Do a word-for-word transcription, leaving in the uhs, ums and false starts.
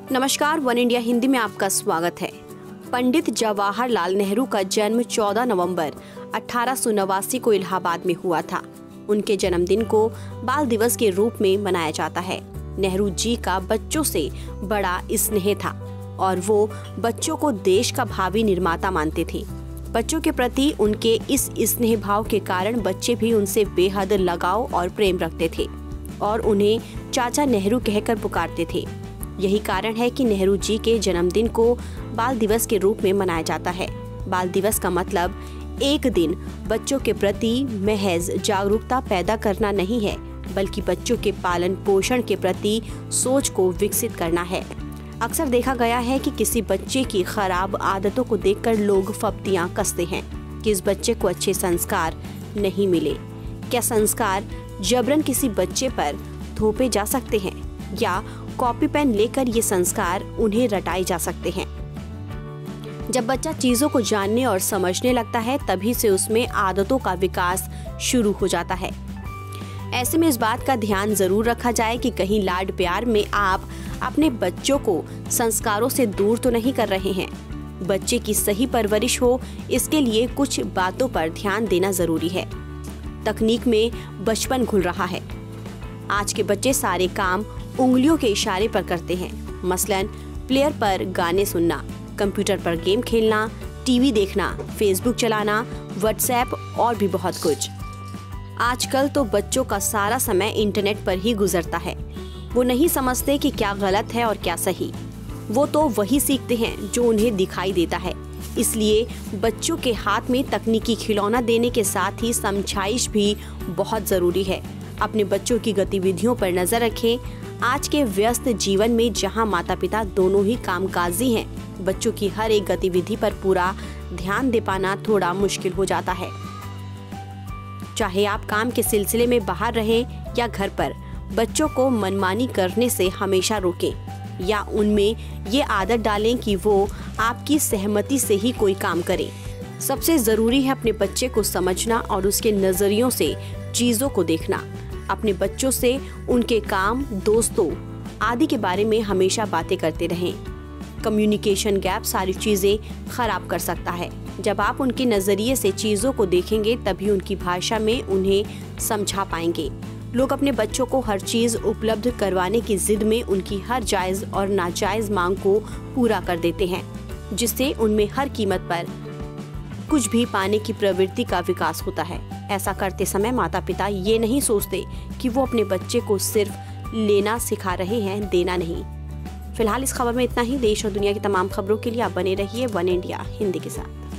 नमस्कार, one India Hindi में आपका स्वागत है। पंडित जवाहरलाल नेहरू का जन्म चौदह नवंबर अठारह सौ नवासी को इलाहाबाद में हुआ था। उनके जन्मदिन को बाल दिवस के रूप में मनाया जाता है। नेहरू जी का बच्चों से बड़ा स्नेह था और वो बच्चों को देश का भावी निर्माता मानते थे। बच्चों के प्रति उनके इस स्नेह भाव के कारण बच्चे भी उनसे बेहद लगाव और प्रेम रखते थे और उन्हें चाचा नेहरू कहकर पुकारते थे। यही कारण है कि नेहरू जी के जन्मदिन को बाल दिवस के रूप में मनाया जाता है। बाल दिवस का मतलब एक दिन बच्चों के प्रति महज जागरूकता पैदा करना नहीं है, बल्कि बच्चों के पालन पोषण के प्रति सोच को विकसित करना है। अक्सर देखा गया है कि किसी बच्चे की खराब आदतों को देखकर लोग फप्तियां कसते हैं कि इस बच्चे को अच्छे संस्कार नहीं मिले। क्या संस्कार जबरन किसी बच्चे पर थोपे जा सकते हैं या कॉपी पेन लेकर ये संस्कार उन्हें रटाए जा सकते हैं? जब बच्चा चीजों को जानने और समझने लगता है, तभी से उसमें आदतों का विकास शुरू हो जाता है। ऐसे में इस बात का ध्यान जरूर रखा जाए कि कहीं लाड प्यार में आप अपने बच्चों को संस्कारों से दूर तो नहीं कर रहे हैं। बच्चे की सही परवरिश हो, इसके लिए कुछ बातों पर ध्यान देना जरूरी है। तकनीक में बचपन घुल रहा है। आज के बच्चे सारे काम उंगलियों के इशारे पर करते हैं। मसलन प्लेयर पर गाने सुनना, कंप्यूटर पर गेम खेलना, टीवी देखना, फेसबुक चलाना, व्हाट्सएप और भी बहुत कुछ। आजकल तो बच्चों का सारा समय इंटरनेट पर ही गुजरता है। वो नहीं समझते कि क्या गलत है और क्या सही। वो तो वही सीखते हैं जो उन्हें दिखाई देता है। इसलिए बच्चों के हाथ में तकनीकी खिलौना देने के साथ ही समझाइश भी बहुत ज़रूरी है। अपने बच्चों की गतिविधियों पर नज़र रखें। आज के व्यस्त जीवन में जहां माता पिता दोनों ही कामकाजी हैं, बच्चों की हर एक गतिविधि पर पूरा ध्यान दे पाना थोड़ा मुश्किल हो जाता है। चाहे आप काम के सिलसिले में बाहर रहें या घर पर, बच्चों को मनमानी करने से हमेशा रोकें या उनमें ये आदत डालें कि वो आपकी सहमति से ही कोई काम करें। सबसे ज़रूरी है अपने बच्चे को समझना और उसके नज़रियों से चीज़ों को देखना। अपने बच्चों से उनके काम, दोस्तों आदि के बारे में हमेशा बातें करते रहें। कम्युनिकेशन गैप सारी चीज़ें खराब कर सकता है। जब आप उनके नज़रिए से चीज़ों को देखेंगे, तभी उनकी भाषा में उन्हें समझा पाएंगे। लोग अपने बच्चों को हर चीज़ उपलब्ध करवाने की जिद में उनकी हर जायज़ और नाजायज़ मांग को पूरा कर देते हैं, जिससे उनमें हर कीमत पर कुछ भी पाने की प्रवृत्ति का विकास होता है। ऐसा करते समय माता पिता ये नहीं सोचते कि वो अपने बच्चे को सिर्फ लेना सिखा रहे हैं, देना नहीं। फिलहाल इस खबर में इतना ही। देश और दुनिया की तमाम खबरों के लिए आप बने रहिए वन इंडिया हिंदी के साथ।